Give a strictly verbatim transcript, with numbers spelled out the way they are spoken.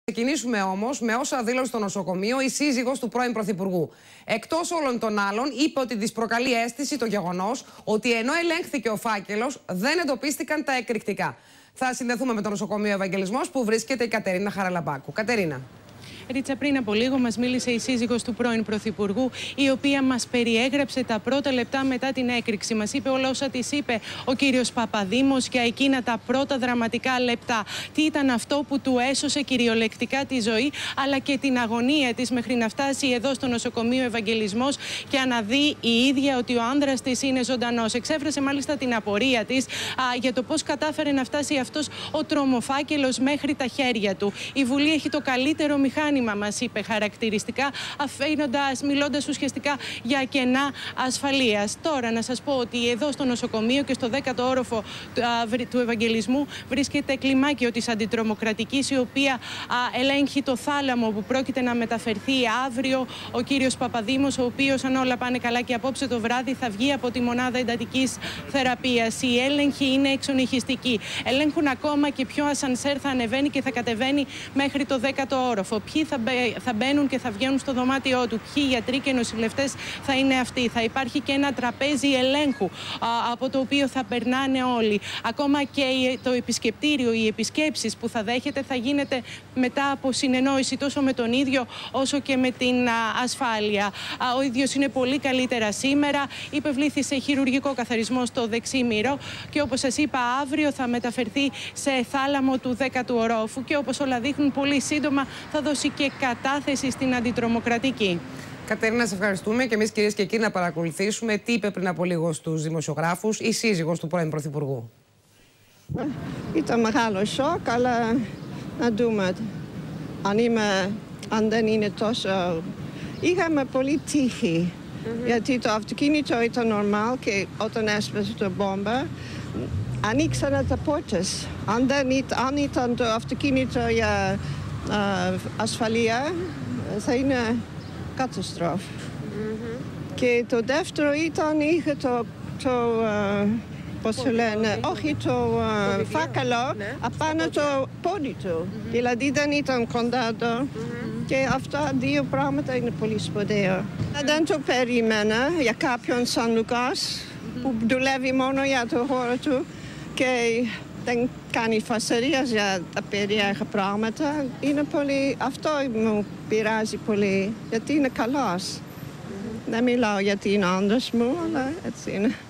Ξεκινήσουμε όμως με όσα δήλωσε στο νοσοκομείο η σύζυγος του πρώην Πρωθυπουργού. Εκτός όλων των άλλων, είπε ότι της προκαλεί αίσθηση το γεγονός ότι ενώ ελέγχθηκε ο φάκελος, δεν εντοπίστηκαν τα εκρηκτικά. Θα συνδεθούμε με το νοσοκομείο Ευαγγελισμός που βρίσκεται η Κατερίνα Χαραλαμπάκου. Κατερίνα. Ρίτσα, πριν από λίγο μας μίλησε η σύζυγος του πρώην Πρωθυπουργού, η οποία μας περιέγραψε τα πρώτα λεπτά μετά την έκρηξη. Μας είπε όλα όσα της είπε ο κύριος Παπαδήμος για εκείνα τα πρώτα δραματικά λεπτά. Τι ήταν αυτό που του έσωσε κυριολεκτικά τη ζωή, αλλά και την αγωνία της μέχρι να φτάσει εδώ στο νοσοκομείο Ευαγγελισμός και να δει η ίδια ότι ο άνδρας της είναι ζωντανός. Εξέφρασε μάλιστα την απορία της α, για το πώς κατάφερε να φτάσει αυτός ο τρομοφάκελος μέχρι τα χέρια του. Η Βουλή έχει το καλύτερο μηχάνημα, μας είπε χαρακτηριστικά, αφήνοντας, μιλώντας ουσιαστικά για κενά ασφαλείας. Τώρα να σας πω ότι εδώ στο νοσοκομείο και στο δέκατο όροφο του Ευαγγελισμού βρίσκεται κλιμάκιο της αντιτρομοκρατικής, η οποία α, ελέγχει το θάλαμο που πρόκειται να μεταφερθεί αύριο ο κύριος Παπαδήμος, ο οποίος, αν όλα πάνε καλά και απόψε το βράδυ, θα βγει από τη μονάδα εντατικής θεραπείας. Η έλεγχη είναι εξονυχιστική. Ελέγχουν ακόμα και ποιο ασανσέρ θα ανεβαίνει και θα κατεβαίνει μέχρι το δέκατο όροφο. Ποιοι θα, μπαι, θα μπαίνουν και θα βγαίνουν στο δωμάτιό του, ποιοι γιατροί και νοσηλευτές θα είναι αυτοί. Θα υπάρχει και ένα τραπέζι ελέγχου α, από το οποίο θα περνάνε όλοι. Ακόμα και το επισκεπτήριο, οι επισκέψεις που θα δέχεται θα γίνεται μετά από συνεννόηση τόσο με τον ίδιο όσο και με την α, ασφάλεια. Α, ο ίδιος είναι πολύ καλύτερα σήμερα. Υπευλήθη σε χειρουργικό καθαρισμό στο δεξί μύρο και όπως σας είπα, αύριο θα μεταφερθεί σε θάλαμο του δέκατου ορόφου και όπως όλα δείχνουν, πολύ σύντομα θα δώσει και κατάθεση στην αντιτρομοκρατική. Κατερίνα, σε ευχαριστούμε και εμείς, κυρίες και κύριοι, να παρακολουθήσουμε τι είπε πριν από λίγο στους δημοσιογράφους η σύζυγος του πρώην Πρωθυπουργού. Ήταν μεγάλο σοκ, αλλά να δούμε αν, είμαι, αν δεν είναι τόσο... Είχαμε πολύ τύχη, mm-hmm. γιατί το αυτοκίνητο ήταν νορμάλ και όταν έσπασε το μπόμπα, ανοίξανε τα πόρτες. Αν, δεν ήταν, αν ήταν το αυτοκίνητο για Uh, ασφαλεία, θα είναι καταστροφή. Mm-hmm. Και το δεύτερο ήταν, είχε το, το uh, πώς το λένε, όχι το uh, φάκελο, ναι, απάνω το πόδι του. Mm-hmm. Δηλαδή δεν ήταν κοντά του. Mm-hmm. Και αυτά δύο πράγματα είναι πολύ σπουδαία. Mm-hmm. Δεν το περίμενα για κάποιον σαν Λουκάς, mm-hmm. που δουλεύει μόνο για το χώρο του και δεν κάνει φασαρίας για τα περίεργα πράγματα. Είναι πολύ, αυτό μου πειράζει πολύ, γιατί είναι καλός. Mm-hmm. Δεν μιλάω γιατί είναι άντρας μου, αλλά έτσι είναι.